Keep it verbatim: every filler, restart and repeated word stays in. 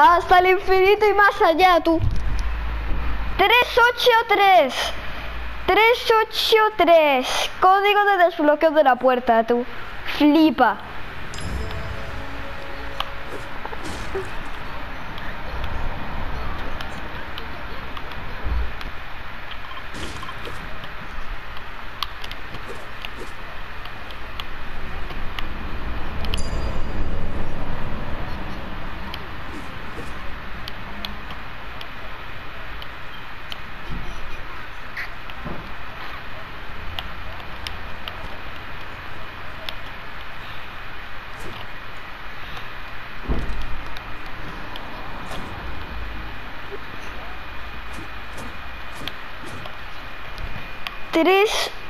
Hasta el infinito y más allá, tú. tres ocho tres. tres ocho tres. Código de desbloqueo de la puerta, tú. Flipa. tres